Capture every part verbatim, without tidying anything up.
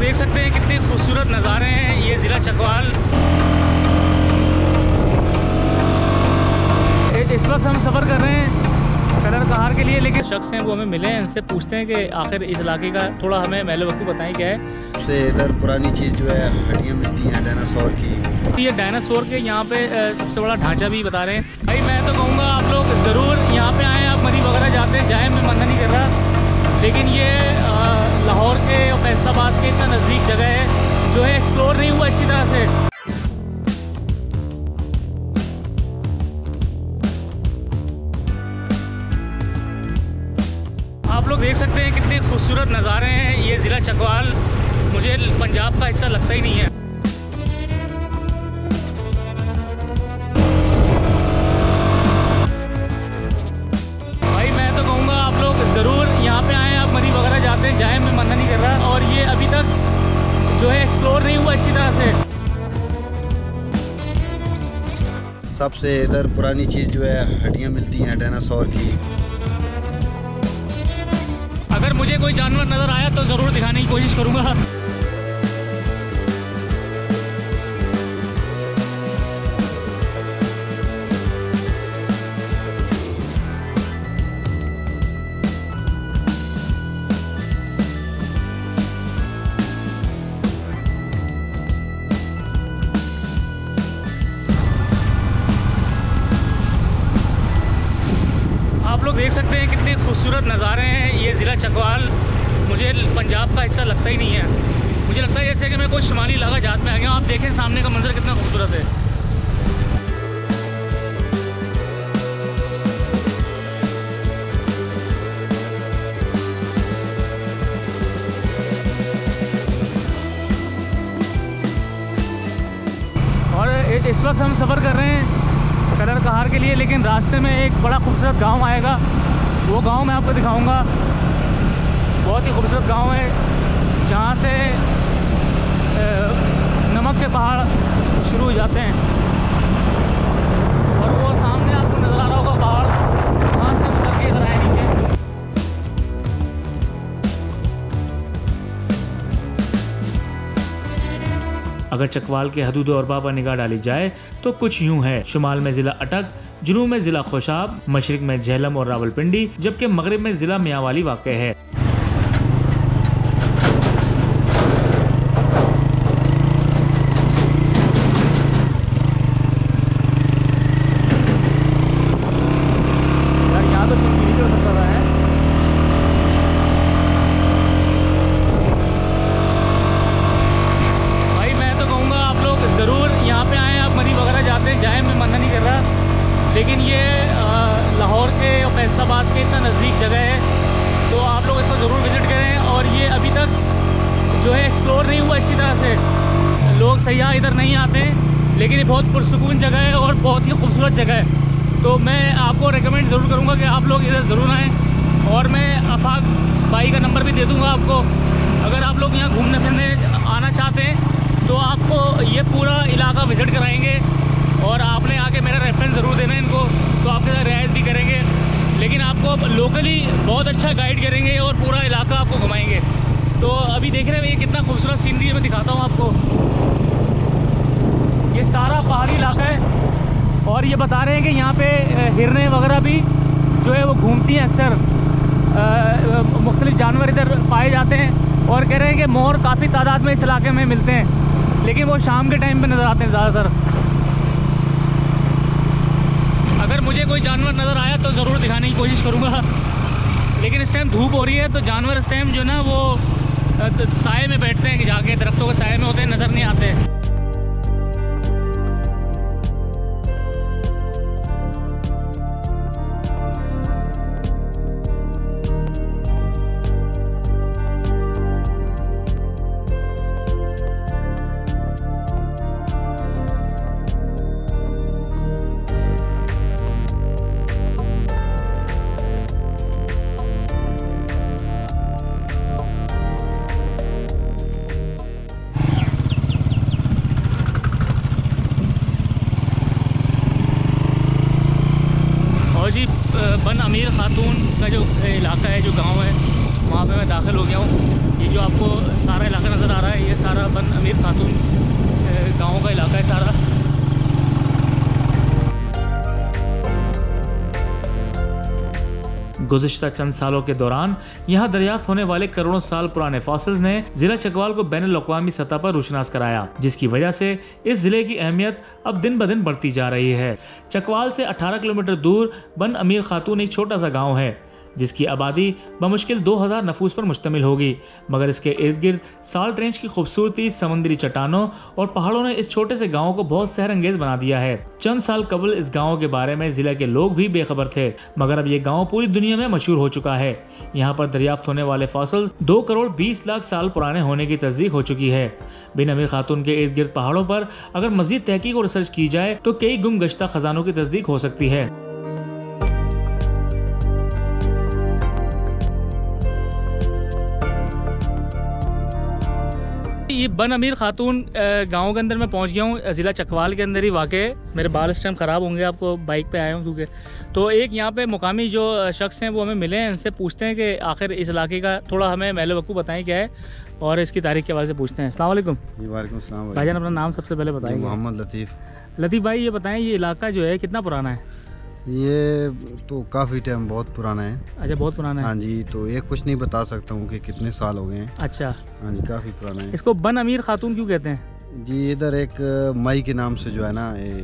देख सकते हैं कितने खूबसूरत नज़ारे हैं ये ज़िला चकवाल। इस वक्त हम सफ़र कर रहे हैं कलर कहार के लिए, लेकिन शख्स हैं वो हमें मिले हैं, इनसे पूछते हैं कि आखिर इस इलाके का थोड़ा हमें महल वक़्त बताएं क्या है। सबसे इधर पुरानी चीज़ जो है हड्डियाँ मिलती हैं डायनासोर की। ये डायनासोर के यहाँ पे सबसे बड़ा ढांचा भी बता रहे हैं। भाई मैं तो कहूँगा आप लोग ज़रूर यहाँ पे आएँ। आप मरी वगैरह जाते हैं जाए, मैं मना नहीं कर रहा, लेकिन ये लाहौर के और फैसलाबाद के इतना नज़दीक जगह है जो है एक्सप्लोर नहीं हुआ अच्छी तरह से। आप लोग देख सकते हैं कितने खूबसूरत नज़ारे हैं ये ज़िला चकवाल। मुझे पंजाब का हिस्सा लगता ही नहीं है। भाई मैं तो कहूँगा आप लोग ज़रूर यहाँ पे आएँ। आप मरी वगैरह जाते हैं जाए, मैं मना नहीं कर रहा, और ये अभी तक जो है एक्सप्लोर नहीं हुआ अच्छी तरह से। सबसे इधर पुरानी चीज़ जो है हड्डियाँ मिलती हैं डायनासोर की। अगर मुझे कोई जानवर नज़र आया तो ज़रूर दिखाने की कोशिश करूँगा। आप लोग देख सकते हैं कितने खूबसूरत नज़ारे हैं ये ज़िला चकवाल। मुझे पंजाब का हिस्सा लगता ही नहीं है। मुझे लगता है जैसे कि मैं कोई शुमाली इलाका जात में आ गया हूँ। आप देखें सामने का मंजर कितना खूबसूरत है। और इस वक्त हम सफ़र कर रहे हैं कलर कहार के लिए, लेकिन रास्ते में एक बड़ा खूबसूरत गांव आएगा। वो गांव मैं आपको दिखाऊंगा। बहुत ही खूबसूरत गांव है जहाँ से नमक के पहाड़ शुरू हो जाते हैं, और वो सामने आपको नज़र आ रहा होगा पहाड़, वहाँ से हम चल के इधर आए नीचे। अगर चकवाल के हदूद और बाबा निगाह डाली जाए तो कुछ यूं है। शुमाल में ज़िला अटक, जुनूब में ज़िला खुशाब, मशरिक में झेलम और रावलपिंडी, जबकि मगरिब में ज़िला मियांवाली वाक़ है। लेकिन ये लाहौर के और फैसलाबाद के इतना नज़दीक जगह है, तो आप लोग इसको ज़रूर विज़िट करें। और ये अभी तक जो है एक्सप्लोर नहीं हुआ अच्छी तरह से। लोग सयाह इधर नहीं आते, लेकिन ये बहुत पुरसुकून जगह है और बहुत ही खूबसूरत जगह है। तो मैं आपको रेकमेंड ज़रूर करूँगा कि आप लोग इधर ज़रूर आएँ। और मैं आफाक भाई का नंबर भी दे दूँगा आपको। अगर आप लोग यहाँ घूमने फिरने आना चाहते हैं तो आपको ये पूरा इलाका विज़िट कराएँगे, और आपने आके मेरा रेफरेंस ज़रूर देना है इनको, तो आपके साथ रियायत भी करेंगे। लेकिन आपको लोकली बहुत अच्छा गाइड करेंगे और पूरा इलाका आपको घुमाएंगे। तो अभी देख रहे हैं ये कितना खूबसूरत सीनरी है, मैं दिखाता हूँ आपको। ये सारा पहाड़ी इलाका है, और ये बता रहे हैं कि यहाँ पे हिरने वगैरह भी जो है वो घूमती हैं। अक्सर मुख्तलिफ जानवर इधर पाए जाते हैं, और कह रहे हैं कि मोर काफ़ी तादाद में इस इलाके में मिलते हैं, लेकिन वो शाम के टाइम पर नज़र आते हैं ज़्यादातर। अगर मुझे कोई जानवर नज़र आया तो ज़रूर दिखाने की कोशिश करूँगा, लेकिन इस टाइम धूप हो रही है तो जानवर इस टाइम जो ना वो साए में बैठते हैं, कि जाके दरख्तों के साए में होते हैं, नज़र नहीं आते। बन अमीर खातून का जो इलाका है, जो गांव है, वहाँ पे मैं दाखिल हो गया हूँ। ये जो आपको सारा इलाका नज़र आ रहा है, ये सारा बन अमीर खातून गाँव का इलाका है सारा। गुज़िश्ता चंद सालों के दौरान यहाँ दरियाफ्त होने वाले करोड़ों साल पुराने फॉसिल्स ने जिला चकवाल को बैनुल अक़वामी सतह पर रोशनास कराया, जिसकी वजह से इस जिले की अहमियत अब दिन ब दिन बढ़ती जा रही है। चकवाल से अठारह किलोमीटर दूर बन अमीर खातून एक छोटा सा गाँव है, जिसकी आबादी बमुश्किल दो हज़ार नफूस पर मुश्तमिल होगी, मगर इसके इर्द गिर्द साल्ट रेंज की खूबसूरती, समुद्री चट्टानों और पहाड़ों ने इस छोटे से गांव को बहुत सहरंगेज बना दिया है। चंद साल कबल इस गांव के बारे में जिले के लोग भी बेखबर थे, मगर अब ये गांव पूरी दुनिया में मशहूर हो चुका है। यहाँ पर दरियाफ्त होने वाले फॉसिल दो करोड़ बीस लाख साल पुराने होने की तस्दीक हो चुकी है। बिन अमीर खातून के इर्द गिर्द पहाड़ों पर अगर मजीद तहकीक और रिसर्च की जाए तो कई गुम गश्ता खजानों की तस्दीक हो सकती है। ये बन अमीर खातून गांव के अंदर मैं पहुंच गया हूँ, ज़िला चकवाल के अंदर ही वाक़। मेरे बाल इस टाइम ख़राब होंगे, आपको बाइक पे आया हूँ क्योंकि। तो एक यहाँ पे मुकामी जो शख्स हैं वो हमें मिले हैं, इनसे पूछते हैं कि आखिर इस इलाके का थोड़ा हमें महल वक़ूफ़ बताएं क्या है, और इसकी तारीख़ के बारे से पूछते हैं। अस्सलाम वालेकुम। वालेकुम सलाम भाईजान, अपना नाम सबसे पहले बताएं। मोहम्मद लतीफ़। लतीफ़ भाई, ये बताएँ ये इलाका जो है कितना पुराना है? ये तो काफ़ी टाइम बहुत पुराना है। अच्छा, बहुत पुराना है। हाँ जी, तो ये कुछ नहीं बता सकता हूँ कि कितने साल हो गए हैं। अच्छा। हाँ जी, काफ़ी पुराना है। इसको बन अमीर खातून क्यों कहते हैं? जी, इधर एक मई के नाम से जो है ना ये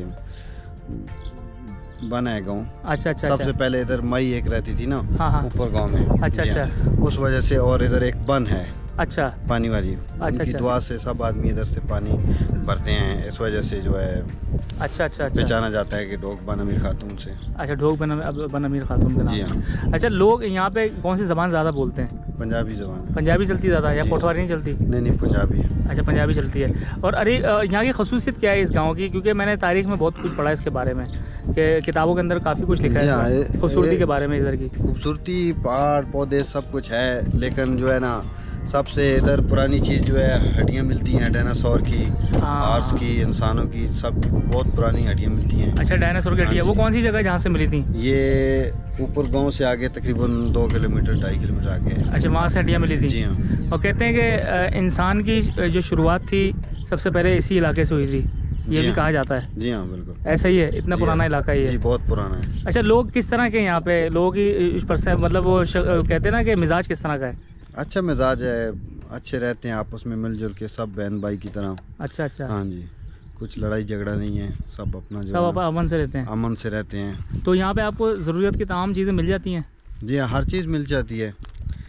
बन है गाँव। अच्छा अच्छा। सबसे अच्छा। पहले इधर मई एक रहती थी ना, हाँ हाँ, ऊपर गाँव में। अच्छा अच्छा, उस वजह से, और इधर एक बन है अच्छा, पानी वाली। अच्छा, उनकी अच्छा। दुआ से सब आदमी इधर से पानी भरते हैं, इस वजह से जो है अच्छा अच्छा अच्छा, पहचाना जाता है कि लोग बन अमीर खातून से। अच्छा, ढोक बन बन अमीर खातून का जी नाम। हाँ। अच्छा, लोग यहाँ पे कौन सी ज़बान ज़्यादा बोलते हैं? पंजाबी ज़बान। पंजाबी चलती ज़्यादा या जी। पोठवारी नहीं चलती? नहीं नहीं, पंजाबी है। अच्छा, पंजाबी चलती है। और अरे यहाँ की खसूसियत क्या है इस गाँव की? क्योंकि मैंने तारीख में बहुत कुछ पढ़ा है इसके बारे में, कि किताबों के अंदर काफ़ी कुछ लिखा है खूबसूरती के बारे में इधर की। खूबसूरती, पहाड़ पौधे सब कुछ है, लेकिन जो है ना सबसे इधर पुरानी चीज़ जो है हड्डियाँ मिलती हैं डायनासोर की, हार्स की, इंसानों की, सब बहुत पुरानी हड्डियाँ मिलती हैं। अच्छा, डायनासोर की हड्डियाँ, वो कौन सी जगह जहाँ से मिली थी? ये ऊपर गांव से आगे तकरीबन दो किलोमीटर ढाई किलोमीटर आगे है। अच्छा, वहाँ से हड्डियाँ मिली थी। जी हाँ। और कहते हैं कि इंसान की जो शुरुआत थी सबसे पहले इसी इलाके से हुई थी, ये भी कहा जाता है। जी हाँ, बिल्कुल ऐसा ही है, इतना पुराना इलाका ही है। जी, बहुत पुराना है। अच्छा, लोग किस तरह के यहाँ पे, लोगों की परसेंट मतलब वो कहते हैं ना कि मिजाज किस तरह का है? अच्छा मिजाज है, अच्छे रहते हैं आपस में मिलजुल के, सब बहन भाई की तरह। अच्छा अच्छा। हाँ जी, कुछ लड़ाई झगड़ा नहीं है, सब अपना जो सब अमन से रहते हैं। अमन से रहते हैं। तो यहाँ पे आपको ज़रूरत की तमाम चीज़ें मिल जाती हैं? जी हाँ, हर चीज़ मिल जाती है।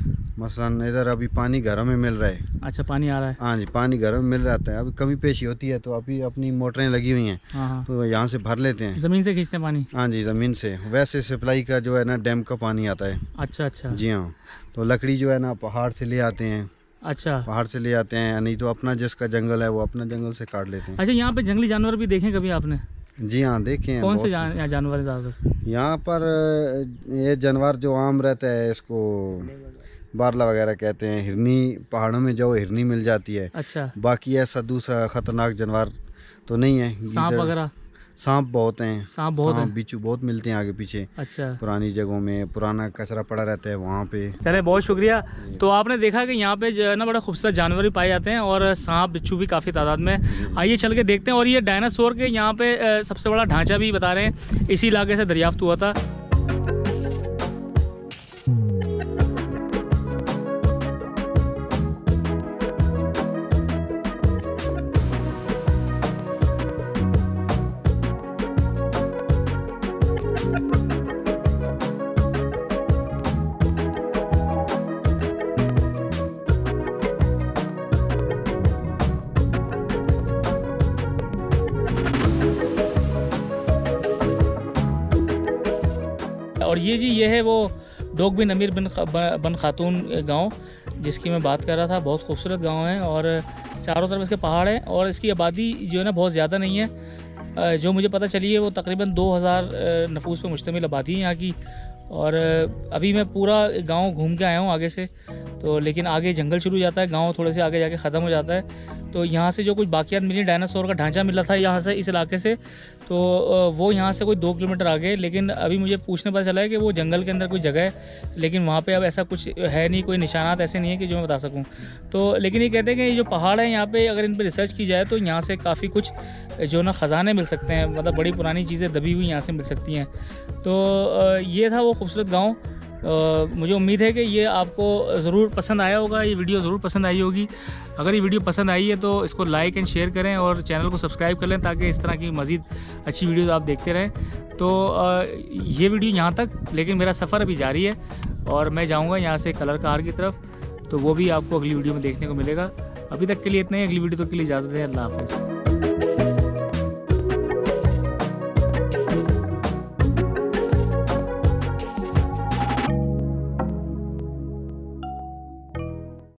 मसलन इधर अभी पानी घरों में मिल रहा है। अच्छा, पानी आ रहा है? हाँ जी, पानी घरों में मिल रहता है। अभी कमी पेशी होती है तो अभी अपनी मोटरें लगी हुई हैं, हाँ हाँ, तो यहाँ से भर लेते हैं। ज़मीन से खींचते हैं पानी? हाँ जी, ज़मीन से। वैसे सप्लाई का जो है ना डैम का पानी आता है। अच्छा अच्छा। जी हाँ, तो लकड़ी जो है ना पहाड़ से ले आते हैं। अच्छा, पहाड़ से ले आते हैं, नहीं तो अपना जिसका जंगल है वो अपना जंगल से काट लेते हैं। अच्छा, यहाँ पे जंगली जानवर भी देखे कभी आपने? जी हाँ, देखे हैं। कौन से जान, यहाँ जानवर ज़्यादातर? यहाँ पर ये जानवर जो आम रहता है, इसको बारला वगैरह कहते हैं। हिरनी, पहाड़ों में जो हिरनी मिल जाती है। अच्छा। बाकी ऐसा दूसरा ख़तरनाक जानवर तो नहीं है। सांप वगैरह? सांप बहुत हैं। सांप बहुत हैं, बिच्छू बहुत मिलते हैं आगे पीछे। अच्छा, पुरानी जगहों में पुराना कचरा पड़ा रहता है वहाँ पे। चले, बहुत शुक्रिया। तो आपने देखा कि यहाँ पे जो है ना बड़ा खूबसूरत जानवर भी पाए जाते हैं और सांप बिच्छू भी काफ़ी तादाद में। आइए चल के देखते हैं। और ये डायनासोर के यहाँ पे सबसे बड़ा ढांचा भी बता रहे हैं, इसी इलाके से दरियाफ्त हुआ था। और ये जी, ये है वो डोग बिन अमीर बिन बन खातून गांव जिसकी मैं बात कर रहा था। बहुत खूबसूरत गांव है और चारों तरफ इसके पहाड़ हैं और इसकी आबादी जो है ना बहुत ज़्यादा नहीं है। जो मुझे पता चली है वो तकरीबन दो हज़ार नफूस पे मुश्तमिल आबादी है यहाँ की। और अभी मैं पूरा गांव घूम के आया हूँ आगे से, तो लेकिन आगे जंगल शुरू हो जाता है, गांव थोड़े से आगे जाके ख़त्म हो जाता है। तो यहाँ से जो कुछ बाकियात मिली, डायनासोर का ढांचा मिला था यहाँ से, इस इलाके से, तो वो यहाँ से कोई दो किलोमीटर आगे। लेकिन अभी मुझे पूछने पता चला है कि वो जंगल के अंदर कोई जगह है, लेकिन वहाँ पे अब ऐसा कुछ है नहीं, कोई निशानात ऐसे नहीं है कि जो मैं बता सकूँ। तो लेकिन ये कहते हैं कि ये जो पहाड़ है यहाँ पे, अगर इन पर रिसर्च की जाए तो यहाँ से काफ़ी कुछ जो ना ख़जाने मिल सकते हैं, मतलब बड़ी पुरानी चीज़ें दबी हुई यहाँ से मिल सकती हैं। तो ये था वो खूबसूरत गाँव। Uh, मुझे उम्मीद है कि ये आपको ज़रूर पसंद आया होगा, ये वीडियो ज़रूर पसंद आई होगी। अगर ये वीडियो पसंद आई है तो इसको लाइक एंड शेयर करें और चैनल को सब्सक्राइब कर लें, ताकि इस तरह की मज़ीद अच्छी वीडियोज़ आप देखते रहें। तो uh, ये वीडियो यहाँ तक, लेकिन मेरा सफ़र अभी जारी है और मैं जाऊँगा यहाँ से कलर कार की तरफ, तो वो भी आपको अगली वीडियो में देखने को मिलेगा। अभी तक के लिए इतना ही, अगली वीडियो तक के लिए इजाज़त है। अल्लाह हाफ़िज़।